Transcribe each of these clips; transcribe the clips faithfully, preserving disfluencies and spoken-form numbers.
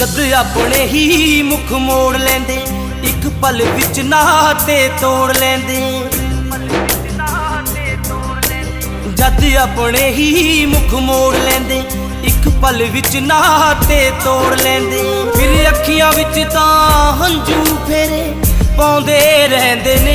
जद अपने ही मुख मोड़ लेंदे एक पल विच नाते तोड़ लेंदे। जद अपने ही मुख मोड़ लेंदे एक पल विच नाते तोड़ लेंदे। फिर अखियां विच तां हंझू फेरे पाउंदे रहंदे ने।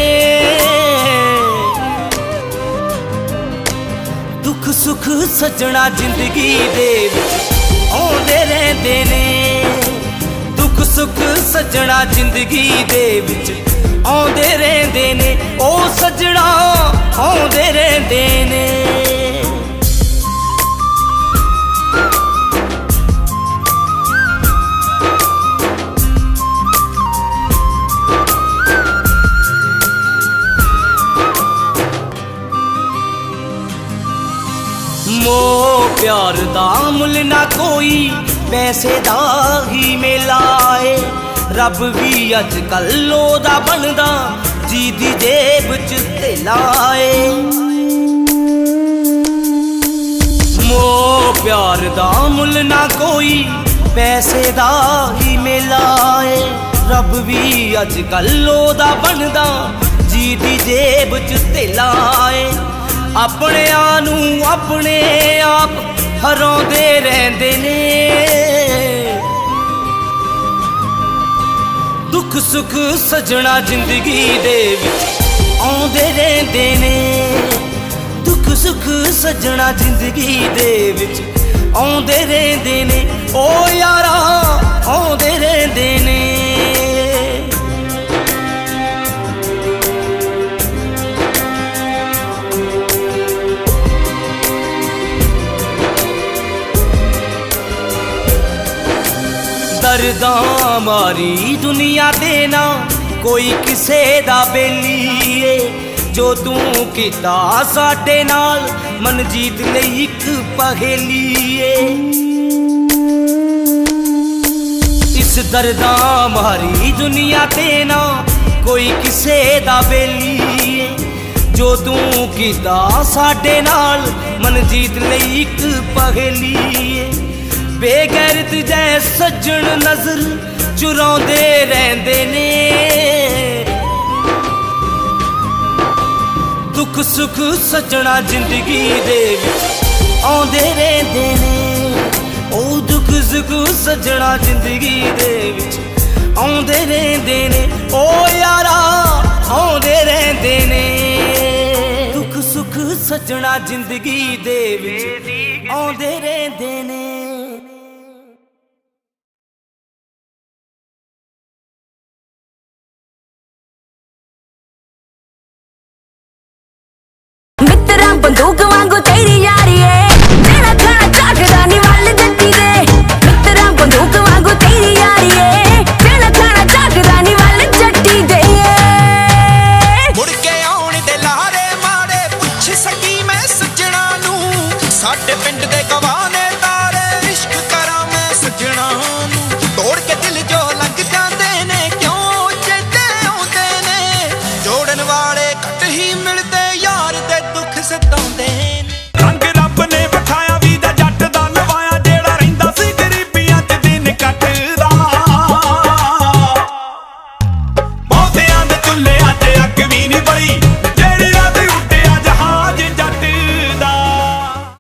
दुख सुख सजना जिंदगी दे विच आउंदे रहंदे ने। दुख सुख सजना जिंदगी दे विच आउंदे रहंदे ने। ओ सजना आउंदे रहंदे ने। मोह प्यार दा मुल ना कोई पैसे दा ही मेला है। रब भी अज कल ओदा बनदा जी दी जेब च तेला है। मोह प्यार दा मुल ना कोई पैसे दा ही मेला है। रब भी अज कल ओदा बनदा जी दी जेब च तेला है। अपने आनू अपने आप हराउंदे रहंदे ने। दुख सुख सजना जिंदगी दे विच आउंदे रहंदे ने। दुख सुख सजना जिंदगी दे विच आउंदे रहंदे ने। ओ यारा आउंदे रहंदे ने। दर्दां मारी दुनिया देना कोई किसे दा बेली है। जो तू कीता साडे नाल मन जीत लई इक पहेली है। इस दर्दां मारी दुनिया देना कोई किसे दा बेली है। जो तू कीता साडे नाल मन जीत लई इक पहेली है। बेगैरत जै सज्जन नजर चुराउंदे रहंदे ने। दुख सुख सजना जिंदगी दे विच आउंदे रहंदे ने। ओ दुख सुख सजना जिंदगी दे विच आउंदे रहंदे ने। ओ यारा आउंदे रहंदे ने। दुख सुख सजना जिंदगी दे विच आउंदे रहंदे ने। बंदूक वांगू तेरी याद